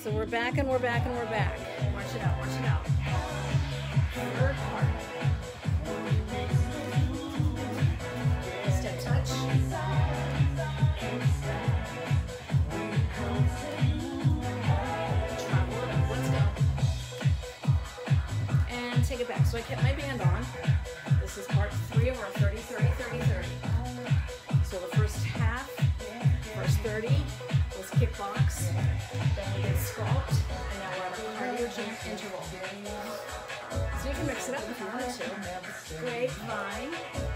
So we're back and we're back and we're back. Watch it out, watch it out. Third part. Step touch. Travel it up, let's go. And take it back. So I kept my band on. This is part 3 of our 30, 30, 30, 30. So the first half, first 30 was kickbox, then we did sculpt, and now we're on our cardio gym interval. So you can mix it up if you wanted to. Grapevine.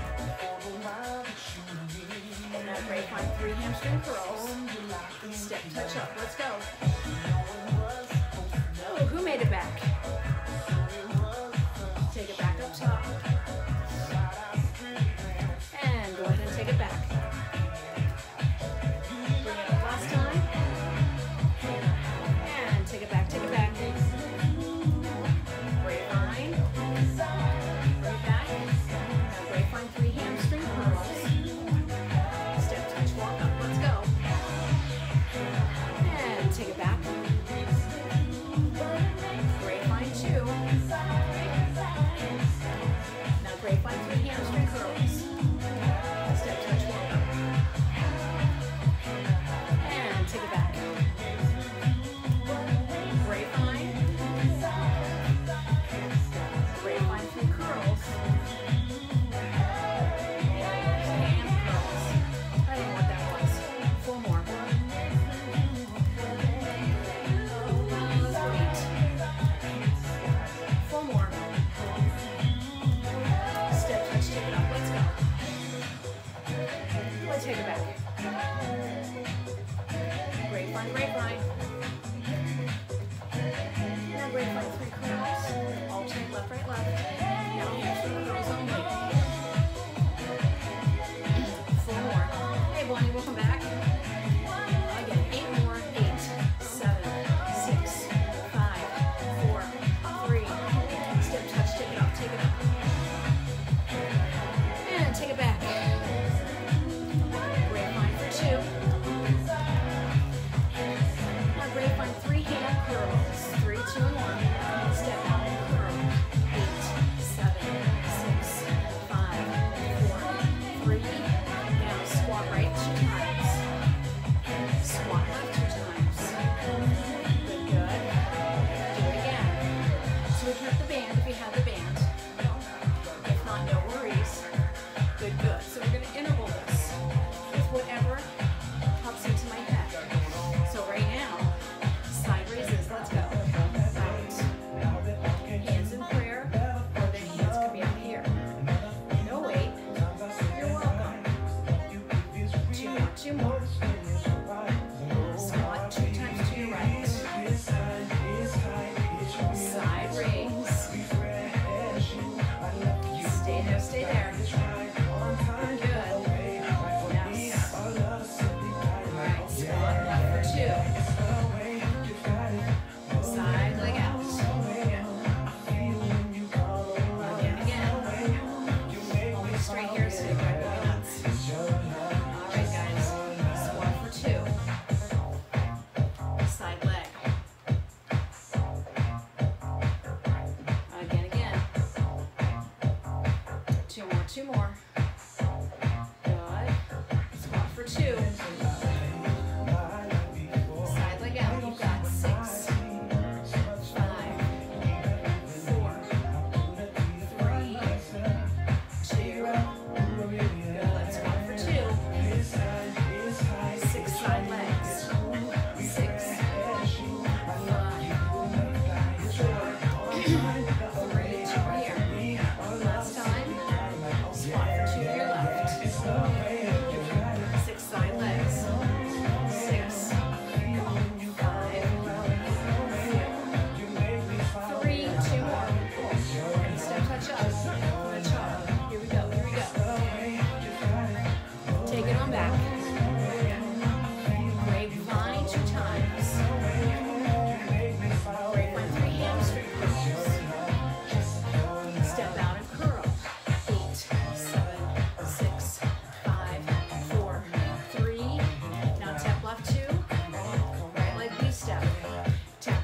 And that grapevine 3 hamstring curls. Step touch up. Let's go. Oh, who made it back? Take it back up top. And go ahead and take it back. Bring it up last time. And take it back, take it back. Grapevine. Bring it back. Now grapevine 3 hamstring curls. Step touch, walk up, let's go. And take it back.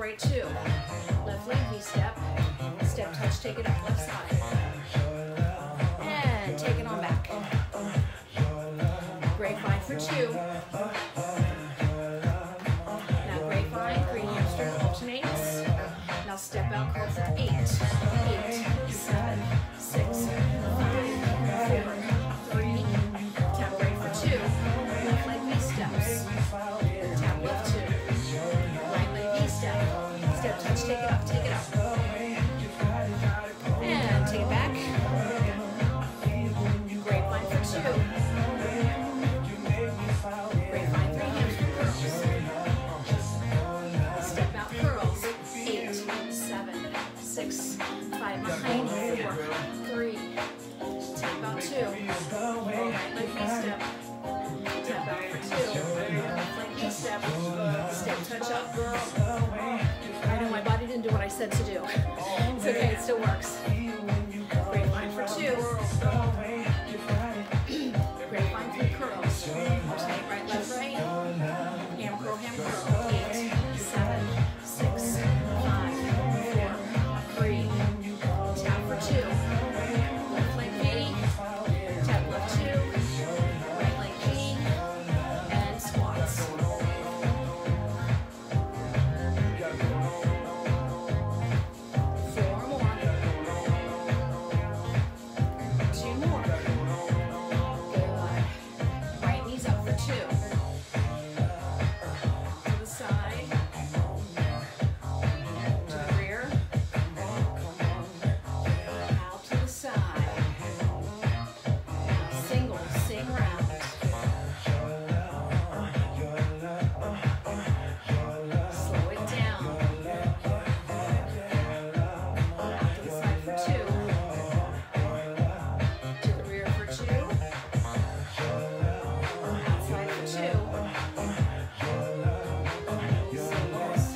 right 2. Left leg V-step. Step, touch, take it up, left side. And take it on back. Grapevine for 2. Now grapevine, 3 hamstring alternates. Now step out, curl for 8. 8, 7, 6, 5, 4, 3. Tap right for 2. Left leg V-steps. Tap left 2. Right leg V-step. Step, touch, take it up, take it up. And take it back. Grapevine for 2. Grapevine, 3 hamstring curls. Step out curls. 8, 7, 6, 5 behind, 4, 3. Tap out 2. Right leg V-step. Tap out for 2. Left leg V-step. Step, touch up. I know my body didn't do what I said to do. It's okay, it still works. Grapevine for 2. Grapevine, 3 curls. Alternate right, left, right. Ham curl, 8, 7, 6, 5, 4, 3. Tap for 2. Left leg V. Tap left 2. Right leg V. And squats. 4 more. 2 more. Good. Right knee's up for 2. To the side. To the rear. Out to the side. Now singles, same round. Slow it down. Out to the side for 2. To the rear for 2. Outside for 2. Singles.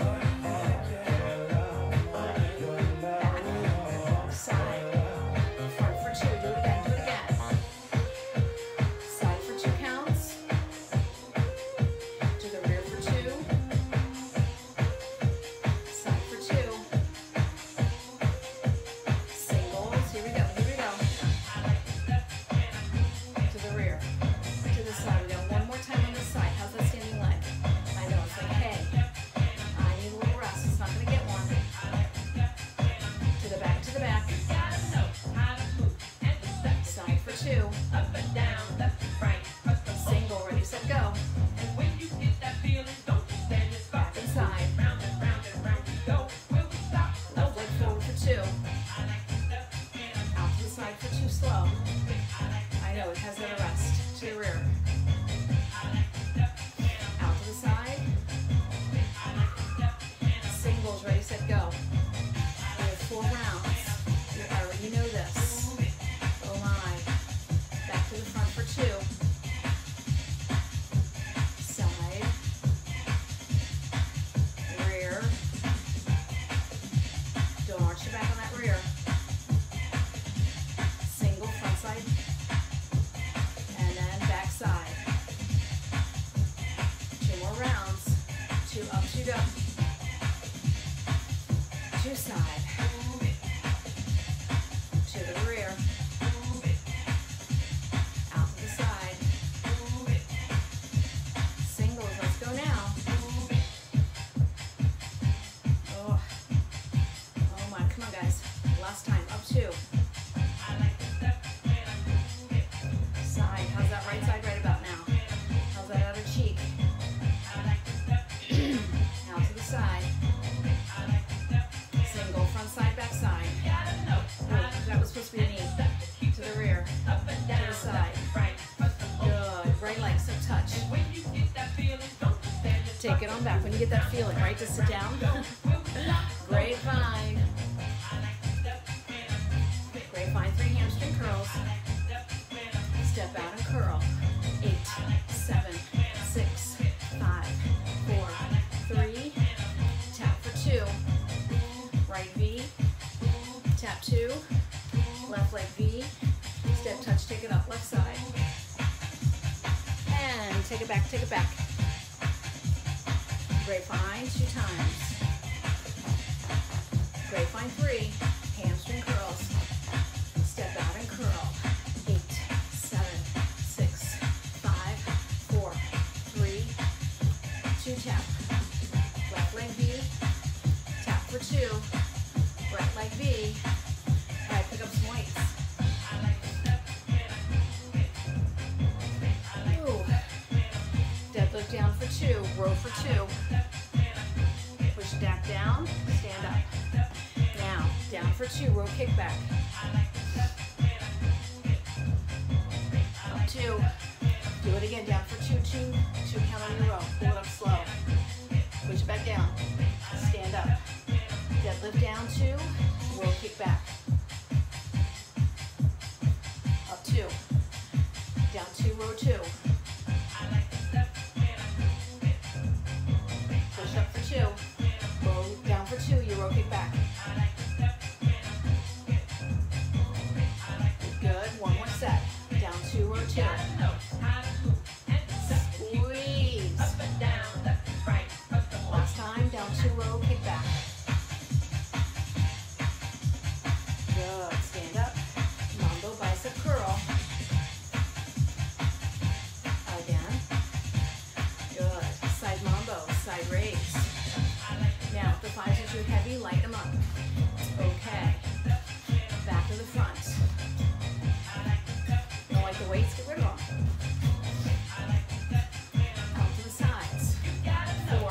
Back. Side. Front for 2. Do it again, do it again. Side for 2 counts. To the rear for 2. Side for 2. Singles. Here we go, here we go. To the rear. To the side. We got one more time on this side. How's that standing leg? I know, it's like, hey, I need a little rest. It's not going to get one. To the back, to the back. Side for 2. Single, ready, set, go. Back and side. Left leg forward for 2. Out to the side for 2, slow. I know, it has that arrest. To the rear. Out to the side. Singles, ready, set, go. We have 4 rounds. You already know this. Oh my. Back to the front for 2. Side. Rear. Don't arch your back on that rear. Single, front side. And then back side. 2 more rounds. 2 up, 2 go. 2 side. To the rear. Out to the side. Singles, let's go now. Oh. Oh my, come on guys. Last time, up 2. Side, how's that right side right about now? How's that other cheek? Out to the side. Single, front side, back side. Oh, that was supposed to be a knee. To the rear. To the side. Good. Right leg, so touch. Take it on back when you get that feeling, right? Just sit down. Grapevine. Grapevine, 3 hamstring curls. Step out and curl. 8, 7, 6, 5, 4, 3. Tap for 2. Right V. Tap 2. Left leg V. Step, touch, take it up. Left side. And take it back, take it back. Grapevine, 2 times. two, right leg V. All right, pick up some weights. Ooh. Deadlift down for two, row for two. Push back down, stand up. Now, down for two, row kickback. Up two. Do it again, down for two, two count on your row. Pull it up slow. Push back down, stand up. Deadlift down two, row kickback. Up two, down two, row two. Push up for two, row down for two, you row kickback. Good, one more set. Down two, row two. Squeeze. Last time, down two, row kickback. Good, stand up. Mambo bicep curl. Again. Good, side mambo, side raise. Now, if the thighs are too heavy, light them up. Okay. Back to the front. Don't like the weights, get rid of them. Out to the sides. 4,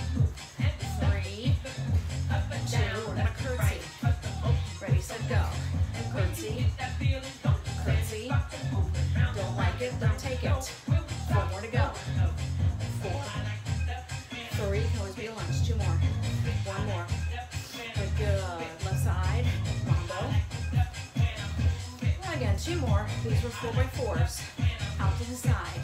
3, 2, we're gonna curtsy. Ready, set, go. Curtsy, curtsy. Don't like it, don't take it. 4 more to go. 4, 3, can always be a lunge. 2 more. 1 more. Good, left side, mambo. Again, 2 more. These were 4x4s. Out to the side.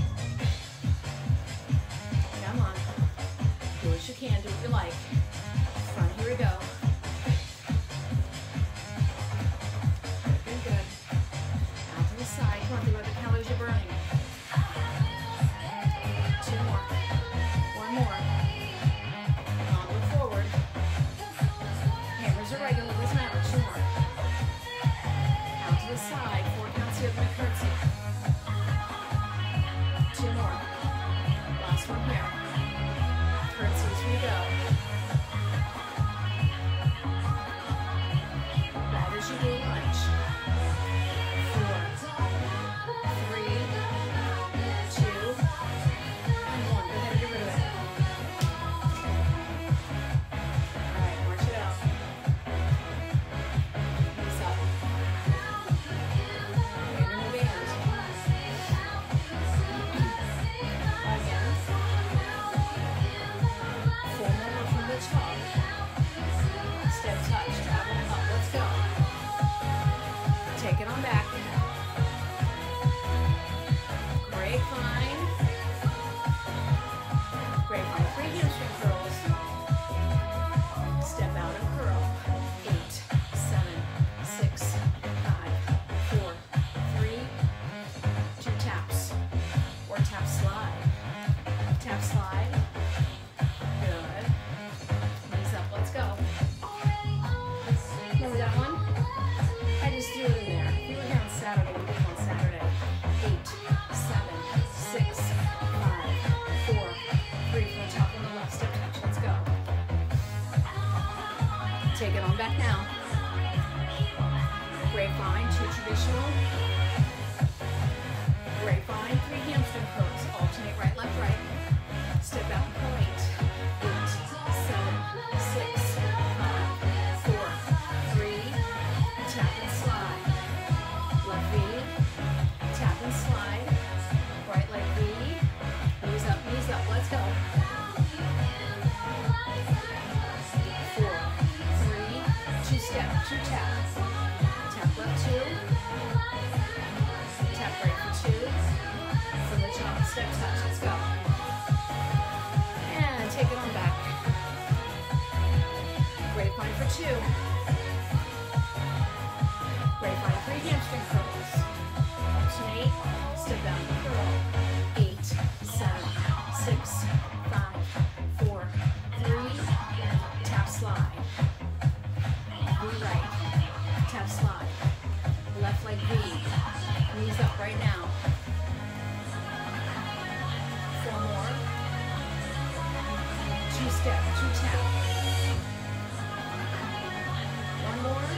Come on. Do what you can. Do what you like. Front. Here we go. Good, good. Out to the side. Come on, think about the calories you're burning. 2 more. 1 more. Onward, forward. Hammers are regular. Doesn't matter. 2 more. Out to the side, 4 counts here, gonna curtsy. 2 more. Last one here. Curtsies, here we go. Bad as you do lunge. 4, 3, 2, and 1. Go ahead and get rid of it. All right, march it out. Knees up. Step touch, travel up, let's go. Take it on back. Grapevine. Grapevine, 3 hamstring curls. Step out and curl. 8, 7, 6, 5, 4, 3, 2 taps. Or tap slide. Tap slide. Good. Knees up, let's go. Remember that one? I just threw it in there. We were here on Saturday. We did it on Saturday. 8, 7, 6, 5, 4, 3. From the top on the left. Step touch. Let's go. Take it on back now. Grapevine, 2 traditional. Grapevine, 3 hamstring curls. Alternate right, left, right. Step out and pull 8, 7, 6, 5, 4, 3, tap and slide. Left V, tap and slide. Right leg V, knees up, let's go. 4, 3, 2 step, 2 tap. Tap left 2, tap right for 2. From the top, step touch, let's go. And take it on back. Grapevine for 2. Grapevine, 3 hamstring curls. Alternate, step down, curl. 8, 7, 6, 5, 4, 3, tap slide. V right, tap slide. Left leg V, knees up right now. 4 more. 2 step, 2 tap. One more.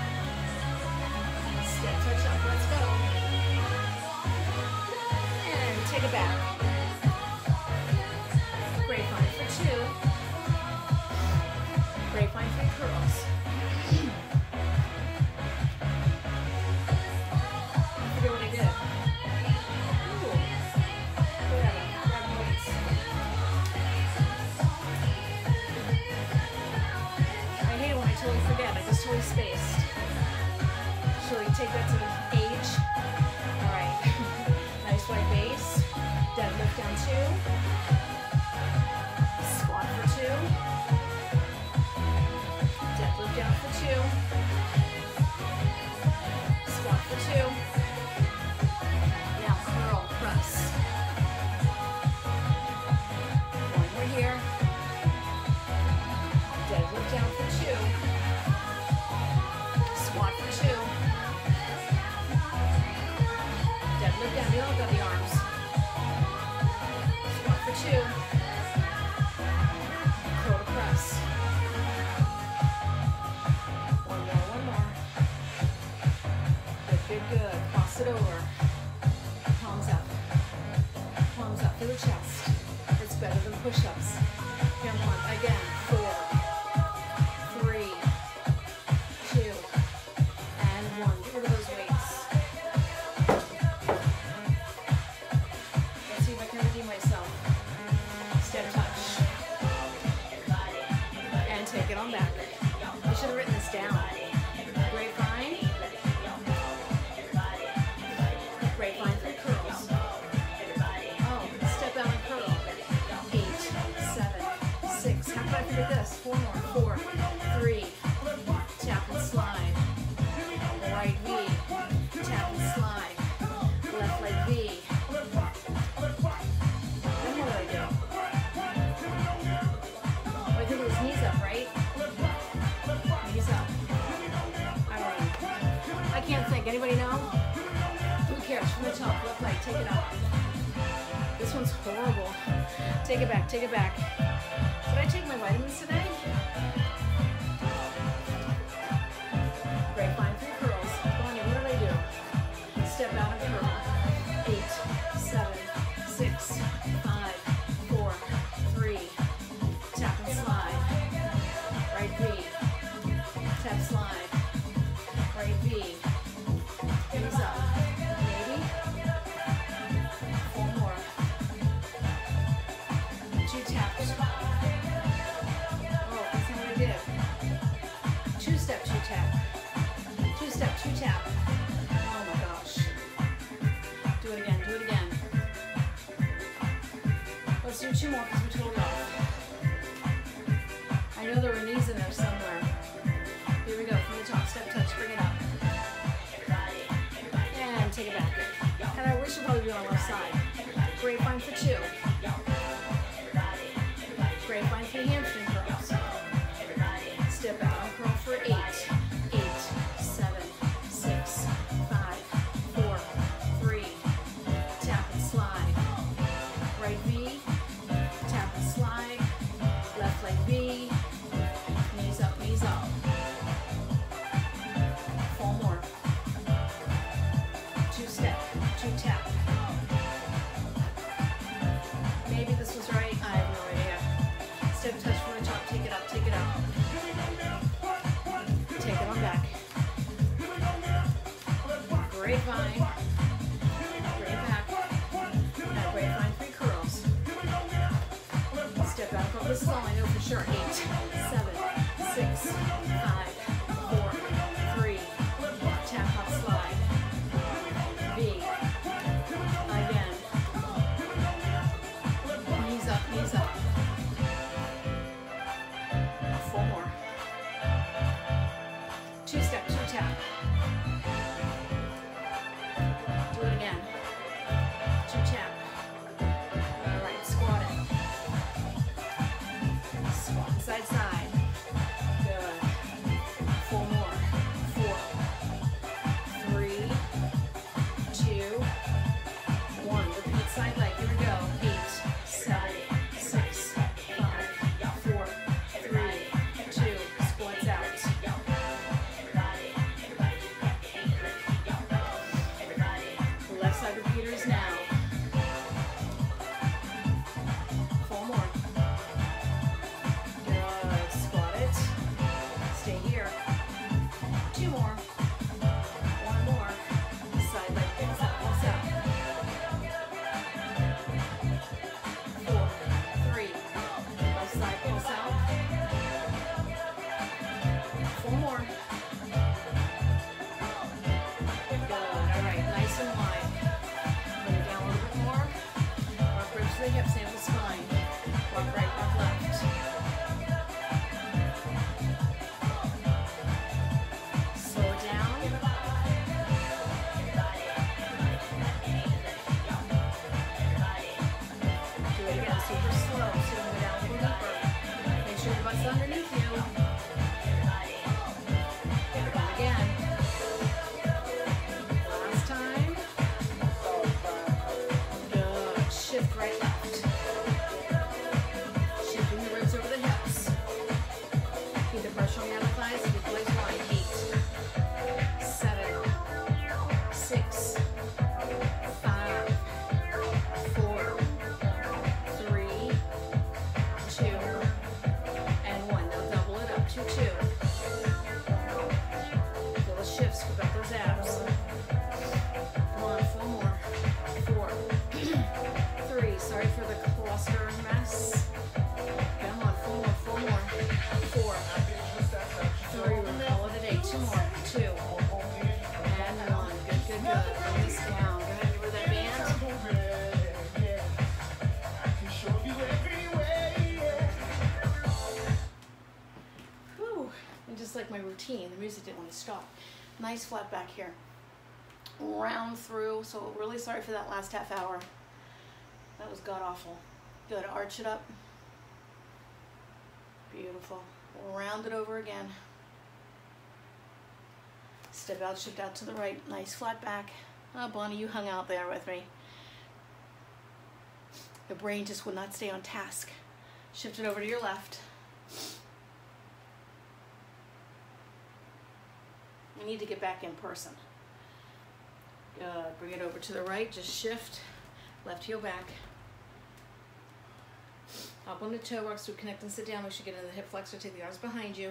Step, touch up. Let's go. And take it back. Grapevine for 2. Grapevine 3 curls. I forget what I did. Ooh. Whatever. Grab the weights. I hate it when I totally forget. I just totally spaced. Shall we take that to the age? All right. Nice wide base. Deadlift down 2. Squat for 2. Deadlift down for 2. Squat for 2. Now curl, press. One more here. Deadlift down for 2. Squat for 2. Deadlift down. You don't got the arms. Squat for 2. Curl to press. One more. Good, good. Cross it over. Palms up. Palms up to the chest. It's better than push-ups. Come on, again. 4, 3, 2, and 1. Get rid of those weights. Let's see if I can redeem myself. Step touch. And take it on back. I should have written this down. Grapevine. Grapevine 3 curls. Oh, step out and curl. 8, 7, 6. How could I forget this? 4 more. 4, 3. Tap and slide. Right V. Tap and slide. Left leg V. Then what do I do? Oh, I think it was knees up, right? Knees up. I don't know. I can't think. Anybody know? Who cares? From the top. Left leg. Take it up. This one's horrible. Take it back. Take it back. Did I take my vitamins today? Grapevine 3 curls. Bonnie, what did I do? Step out and curl. 8, 7, 6, 5, 4, 3. Tap and slide. Right V. Tap slide. Right V. Knees up. Maybe. 4 more. 2 taps. Oh, that's not what I did. 2 step, 2 tap. 2 step, 2 tap. Oh my gosh. Do it again, do it again. Let's do 2 more because we're totally off. I know there were knees in there somewhere. Here we go, from the top, step touch, bring it up. And take it back. And I wish it probably be on the left side. Grapevine for 2. Grapevine 3 hamstring curls. Step out and curl for 8. 8, 7, 6, 5, 4, 3. Tap and slide. Right V. Tap and slide. Left leg V. Knees up, knees up. 4 more. 2 step, 2 tap. Maybe this was right. I have no idea. Step touch from the top. Take it up, take it up. Take it on back. Grapevine. Grave back. Now grapevine 3 curls. Step out. Go this is all I know for sure. 8, 7, 6, 5, 4, 3. Tap up, slide. V. Again. Knees up, knees up. 4 more. 2 step, 2 tap. Do it again. 2 tap. All right, squat it. Squat side, side. Good. butts underneath you. Again. Last time. Good. Shift right, left. Shifting the ribs over the hips. Keep the pressure on the outer thighs. Keep the legs wide. 8, 7, 6, 5, 4, 3, 2, and 1. Now double it up to 2. Feel the shifts. We've got those abs. Come on, 4 more. 4, 3. Sorry for the cluster mess. Come on, 4 more. 4 more. 4, 3. We'll call it a day. 2 more. 2, and 1. Good, good, good. Bring this down. Go ahead, give her that band. Whew. And just like my routine, the music didn't want to stop. Nice flat back here. Round through. So really sorry for that last half hour. That was god awful. Good. Arch it up. Beautiful. Round it over again. Step out, shift out to the right. Nice flat back. Oh, Bonnie, you hung out there with me. The brain just would not stay on task. Shift it over to your left. We need to get back in person. Good. Bring it over to the right. Just shift. Left heel back. Up on the toe, walk through, connect and sit down. We should get into the hip flexor. Take the arms behind you.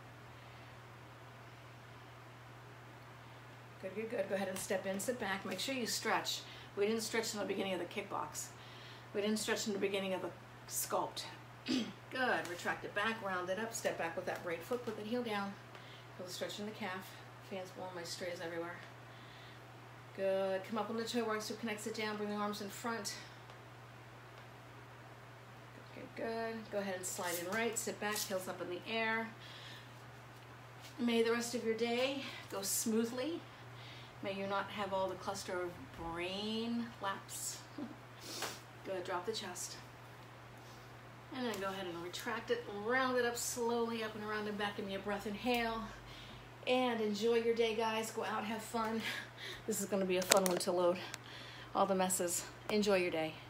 Good, good, good. Go ahead and step in, sit back. Make sure you stretch. We didn't stretch in the beginning of the kickbox. We didn't stretch in the beginning of the sculpt. Good. Retract it back, round it up, step back with that right foot, put the heel down. Feel the stretch in the calf. Fans blowing, my strays everywhere. Good. Come up on the toe, walk through, connect, sit down, bring the arms in front. Good, good. Go ahead and slide in right, sit back, heels up in the air. May the rest of your day go smoothly. May you not have all the cluster of brain lapse. Good, drop the chest. And then go ahead and retract it, round it up slowly, up and around and back. Give me a breath, inhale. And enjoy your day, guys. Go out, have fun. This is gonna be a fun one to load. All the messes. Enjoy your day.